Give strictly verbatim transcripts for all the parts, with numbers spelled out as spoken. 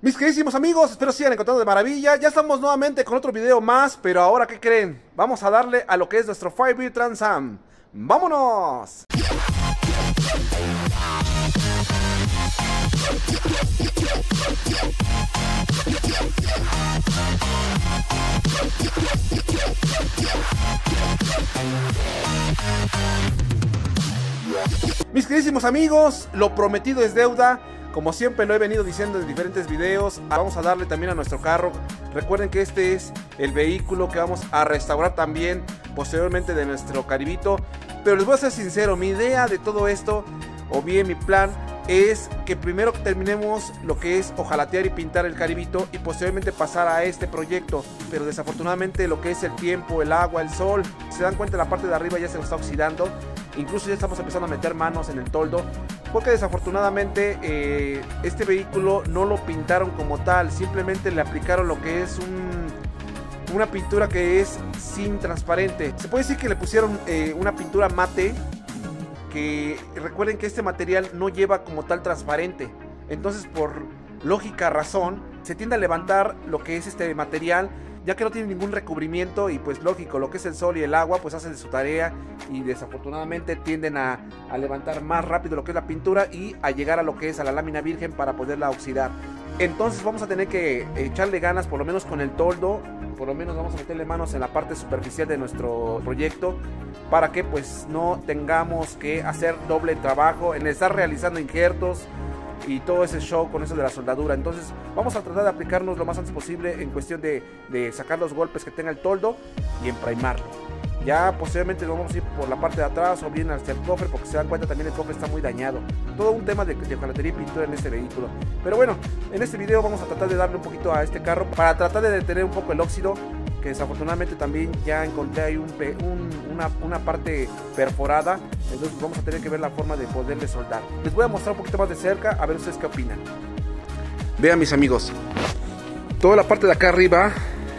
Mis queridísimos amigos, espero sigan encontrando de maravilla. Ya estamos nuevamente con otro video más, pero ahora ¿qué creen? Vamos a darle a lo que es nuestro Firebird Trans Am. ¡Vámonos! Mis queridísimos amigos, lo prometido es deuda. Como siempre lo he venido diciendo en diferentes videos, vamos a darle también a nuestro carro. Recuerden que este es el vehículo que vamos a restaurar también posteriormente de nuestro Caribito. Pero les voy a ser sincero, mi idea de todo esto, o bien mi plan, es que primero terminemos lo que es hojalatear y pintar el Caribito y posteriormente pasar a este proyecto. Pero desafortunadamente lo que es el tiempo, el agua, el sol, se dan cuenta, la parte de arriba ya se nos está oxidando. Incluso ya estamos empezando a meter manos en el toldo, porque desafortunadamente eh, este vehículo no lo pintaron como tal, simplemente le aplicaron lo que es un, una pintura que es sin transparente. Se puede decir que le pusieron eh, una pintura mate, que recuerden que este material no lleva como tal transparente. Entonces, por lógica razón, se tiende a levantar lo que es este material, ya que no tiene ningún recubrimiento, y pues lógico, lo que es el sol y el agua pues hacen de su tarea y desafortunadamente tienden a, a levantar más rápido lo que es la pintura y a llegar a lo que es a la lámina virgen para poderla oxidar. Entonces vamos a tener que echarle ganas, por lo menos con el toldo, por lo menos vamos a meterle manos en la parte superficial de nuestro proyecto, para que pues no tengamos que hacer doble trabajo en estar realizando injertos y todo ese show con eso de la soldadura. Entonces vamos a tratar de aplicarnos lo más antes posible en cuestión de, de sacar los golpes que tenga el toldo y emprimarlo. Ya posteriormente nos vamos a ir por la parte de atrás o bien hacia el cofre, porque se dan cuenta también el cofre está muy dañado. Todo un tema de, de hojalatería y pintura en este vehículo. Pero bueno, en este video vamos a tratar de darle un poquito a este carro para tratar de detener un poco el óxido, que desafortunadamente también ya encontré ahí un, un, una, una parte perforada. Entonces vamos a tener que ver la forma de poderle soldar. Les voy a mostrar un poquito más de cerca, a ver ustedes qué opinan. Vean, mis amigos, toda la parte de acá arriba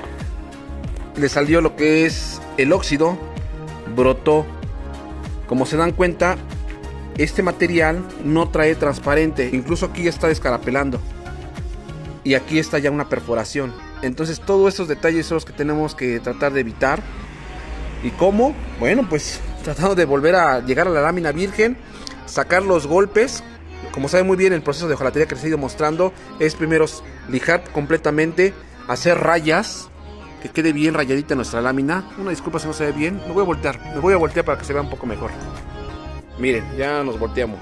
le salió lo que es el óxido, brotó. Como se dan cuenta, este material no trae transparente, incluso aquí ya está descarapelando y aquí está ya una perforación. Entonces todos estos detalles son los que tenemos que tratar de evitar. ¿Y cómo? Bueno, pues tratando de volver a llegar a la lámina virgen, sacar los golpes. Como saben muy bien, el proceso de hojalatería que les he ido mostrando es primero lijar completamente, hacer rayas, que quede bien rayadita nuestra lámina. Una disculpa si no se ve bien, me voy a voltear, me voy a voltear para que se vea un poco mejor. Miren, ya nos volteamos.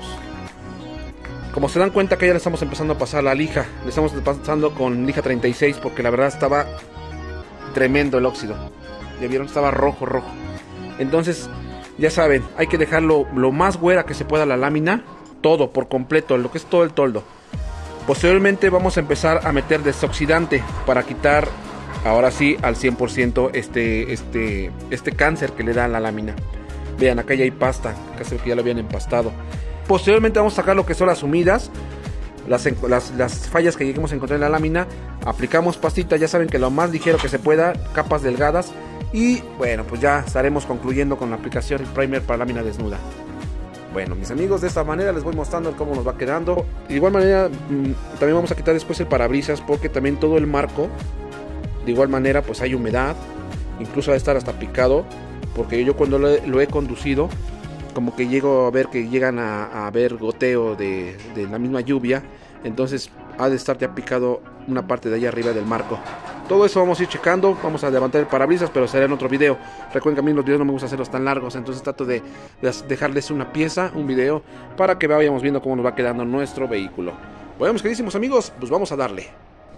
Como se dan cuenta que ya le estamos empezando a pasar la lija, le estamos pasando con lija treinta y seis, porque la verdad estaba tremendo el óxido. Ya vieron, estaba rojo, rojo. Entonces, ya saben, hay que dejarlo lo más güera que se pueda la lámina, todo por completo, lo que es todo el toldo. Posteriormente vamos a empezar a meter desoxidante para quitar, ahora sí, al cien por ciento este, este, este cáncer que le da a la lámina. Vean, acá ya hay pasta, casi que ya lo habían empastado. Posteriormente vamos a sacar lo que son las sumidas, las, las, las fallas que lleguemos a encontrar en la lámina. Aplicamos pastita, ya saben que lo más ligero que se pueda, capas delgadas. Y bueno, pues ya estaremos concluyendo con la aplicación del primer para lámina desnuda. Bueno, mis amigos, de esta manera les voy mostrando cómo nos va quedando. De igual manera, mmm, también vamos a quitar después el parabrisas, porque también todo el marco, de igual manera, pues hay humedad. Incluso va a estar hasta picado, porque yo cuando lo he, lo he conducido, como que llego a ver que llegan a, a ver goteo de, de la misma lluvia. Entonces ha de estar ya picado una parte de allá arriba del marco. Todo eso vamos a ir checando. Vamos a levantar el parabrisas, pero será en otro video. Recuerden que a mí los videos no me gusta hacerlos tan largos, entonces trato de, de dejarles una pieza, un video, para que vayamos viendo cómo nos va quedando nuestro vehículo. Bueno, mis queridísimos amigos, pues vamos a darle.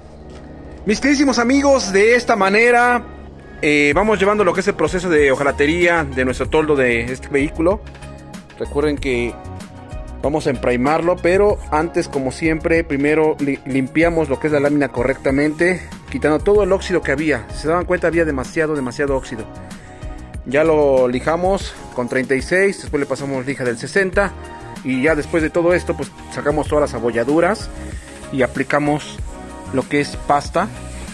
Mis queridísimos amigos, de esta manera eh, vamos llevando lo que es el proceso de hojalatería de nuestro toldo de este vehículo. Recuerden que vamos a emprimarlo, pero antes, como siempre, primero li limpiamos lo que es la lámina correctamente, quitando todo el óxido que había. Si se daban cuenta, había demasiado, demasiado óxido. Ya lo lijamos con treinta y seis, después le pasamos lija del sesenta, y ya después de todo esto, pues sacamos todas las abolladuras y aplicamos lo que es pasta,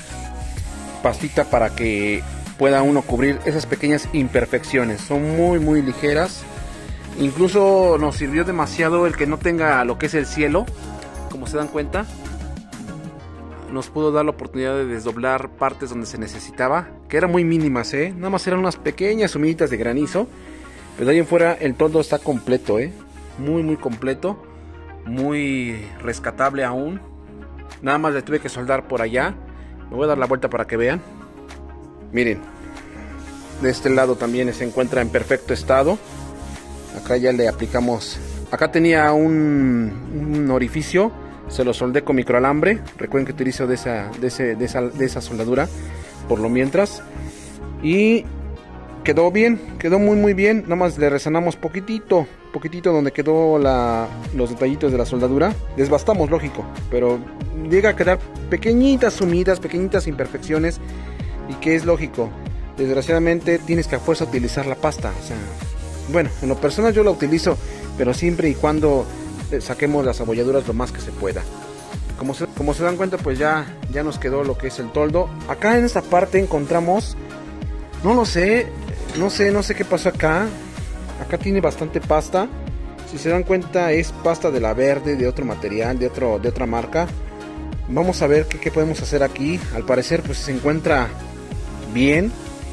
pastita, para que pueda uno cubrir esas pequeñas imperfecciones. Son muy, muy ligeras. Incluso nos sirvió demasiado el que no tenga lo que es el cielo, como se dan cuenta. nos pudo dar la oportunidad de desdoblar partes donde se necesitaba, que eran muy mínimas, ¿eh? Nada más eran unas pequeñas sumiditas de granizo. Pero de ahí en fuera el toldo está completo, ¿eh? Muy, muy completo. Muy rescatable aún. Nada más le tuve que soldar por allá. Me voy a dar la vuelta para que vean. Miren. De este lado también se encuentra en perfecto estado. Acá ya le aplicamos. Acá tenía un, un orificio. Se lo soldé con microalambre. Recuerden que utilizo de esa, de, ese, de, esa, de esa soldadura. Por lo mientras. Y quedó bien. Quedó muy muy bien. Nada más le resanamos poquitito. Poquitito donde quedó la, los detallitos de la soldadura. Desbastamos, lógico. Pero llega a quedar pequeñitas sumidas. Pequeñitas imperfecciones. Y que es lógico. Desgraciadamente tienes que a fuerza utilizar la pasta. O sea, bueno, en lo personal yo la utilizo, pero siempre y cuando saquemos las abolladuras lo más que se pueda. Como se, como se dan cuenta, pues ya, ya nos quedó lo que es el toldo. Acá en esta parte encontramos, no lo sé, no sé, no sé qué pasó acá. Acá tiene bastante pasta. Si se dan cuenta es pasta de la verde, de otro material, de, otro, de otra marca. Vamos a ver qué, qué podemos hacer aquí. Al parecer pues se encuentra bien.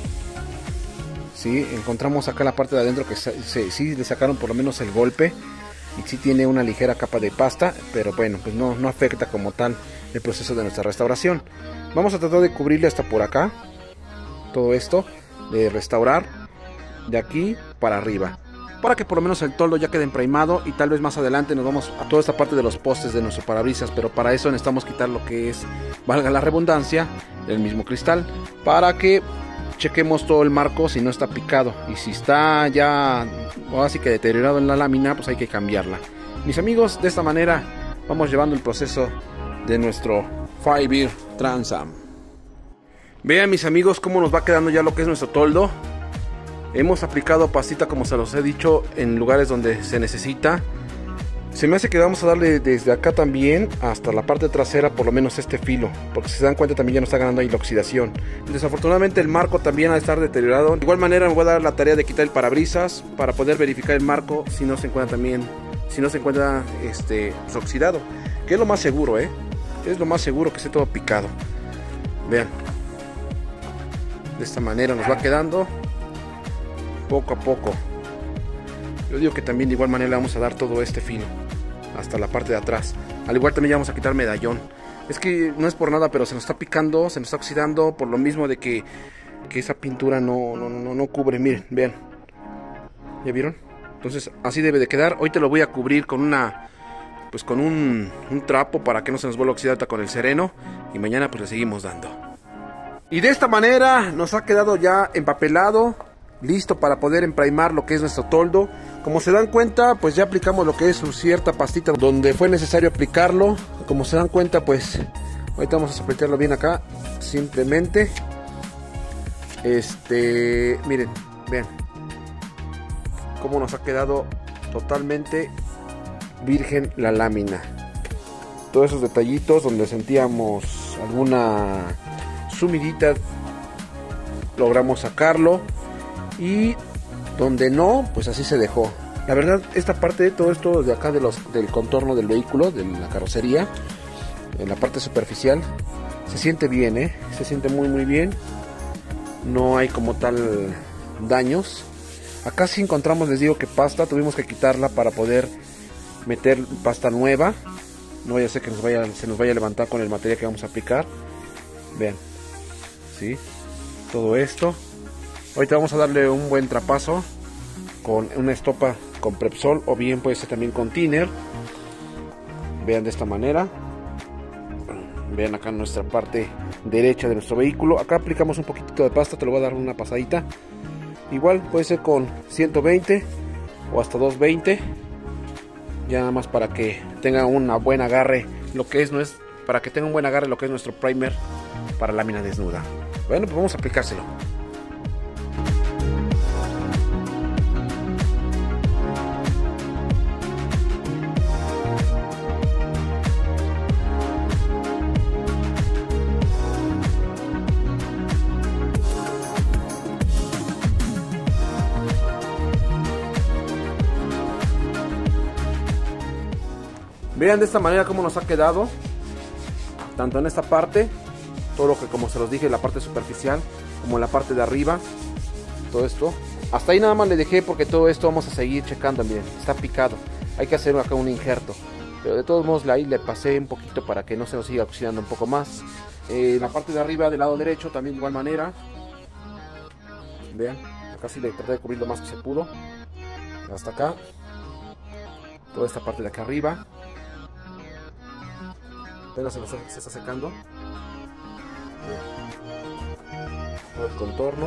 Sí, encontramos acá la parte de adentro que se, se, sí le sacaron por lo menos el golpe. Y sí tiene una ligera capa de pasta. Pero bueno, pues no, no afecta como tal el proceso de nuestra restauración. Vamos a tratar de cubrirle hasta por acá. Todo esto. De restaurar. De aquí para arriba. Para que por lo menos el toldo ya quede emprimado. Y tal vez más adelante nos vamos a toda esta parte de los postes de nuestro parabrisas. Pero para eso necesitamos quitar lo que es, valga la redundancia, el mismo cristal. Para que chequemos todo el marco si no está picado. Y si está ya así que deteriorado en la lámina, pues hay que cambiarla. Mis amigos, de esta manera vamos llevando el proceso de nuestro Firebird Transam. Vean mis amigos cómo nos va quedando ya lo que es nuestro toldo. Hemos aplicado pastita como se los he dicho en lugares donde se necesita. Se me hace que vamos a darle desde acá también hasta la parte trasera por lo menos este filo, porque si se dan cuenta también ya nos está ganando ahí la oxidación. Desafortunadamente el marco también ha de estar deteriorado. De igual manera me voy a dar la tarea de quitar el parabrisas para poder verificar el marco si no se encuentra también, si no se encuentra este pues, oxidado, que es lo más seguro, eh. Es lo más seguro que esté todo picado. Vean, de esta manera nos va quedando poco a poco. Yo digo que también de igual manera le vamos a dar todo este filo hasta la parte de atrás. Al igual también ya vamos a quitar medallón. Es que no es por nada, pero se nos está picando, se nos está oxidando por lo mismo de que, que esa pintura no, no, no, no cubre. Miren, vean. ¿Ya vieron? Entonces así debe de quedar. Hoy te lo voy a cubrir con una, pues con un, un trapo para que no se nos vuelva a oxidar con el sereno. Y mañana pues le seguimos dando. Y de esta manera nos ha quedado ya empapelado. Listo para poder emprimar lo que es nuestro toldo. Como se dan cuenta, pues ya aplicamos lo que es su cierta pastita donde fue necesario aplicarlo. Como se dan cuenta, pues ahorita vamos a aplicarlo bien acá. Simplemente Este, miren, vean cómo nos ha quedado totalmente virgen la lámina. Todos esos detallitos donde sentíamos alguna sumidita logramos sacarlo, y donde no, pues así se dejó. La verdad, esta parte de todo esto de acá de los, del contorno del vehículo, de la carrocería, en la parte superficial, se siente bien, ¿eh? Se siente muy muy bien. No hay como tal daños. Acá sí encontramos, les digo que pasta, tuvimos que quitarla para poder meter pasta nueva. No vaya a ser que nos vaya, se nos vaya a levantar con el material que vamos a aplicar. Vean, ¿sí? Todo esto. Ahorita vamos a darle un buen trapazo con una estopa con Prepsol, o bien puede ser también con thinner. Vean de esta manera. Vean acá nuestra parte derecha de nuestro vehículo. Acá aplicamos un poquitito de pasta, te lo voy a dar una pasadita. Igual puede ser con ciento veinte o hasta doscientos veinte. Ya nada más para que tenga una buen agarre, lo que es, no es para que tenga un buen agarre lo que es nuestro primer para lámina desnuda. Bueno, pues vamos a aplicárselo. Vean de esta manera cómo nos ha quedado. tanto en esta parte, todo lo que como se los dije, la parte superficial, como en la parte de arriba, todo esto. Hasta ahí nada más le dejé porque todo esto vamos a seguir checando, miren, está picado. Hay que hacer acá un injerto, pero de todos modos ahí le pasé un poquito para que no se nos siga oxidando un poco más. Eh, la parte de arriba del lado derecho también de igual manera. Vean, acá sí le traté de cubrir lo más que se pudo. Hasta acá. Toda esta parte de acá arriba. Apenas se, se está secando. Todo el contorno.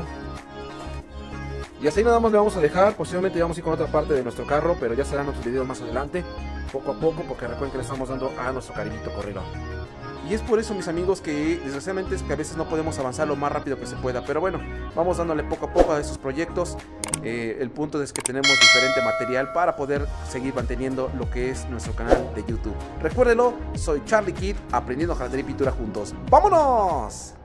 Y así nada más le vamos a dejar. Posiblemente vamos a ir con otra parte de nuestro carro, pero ya serán otros videos más adelante, poco a poco, porque recuerden que le estamos dando a nuestro cariñito corredor. Y es por eso, mis amigos, que desgraciadamente es que a veces no podemos avanzar lo más rápido que se pueda. Pero bueno, vamos dándole poco a poco a esos proyectos. Eh, el punto es que tenemos diferente material para poder seguir manteniendo lo que es nuestro canal de YouTube. Recuérdelo, soy Charlie Kid, aprendiendo jardinería y pintura juntos. ¡Vámonos!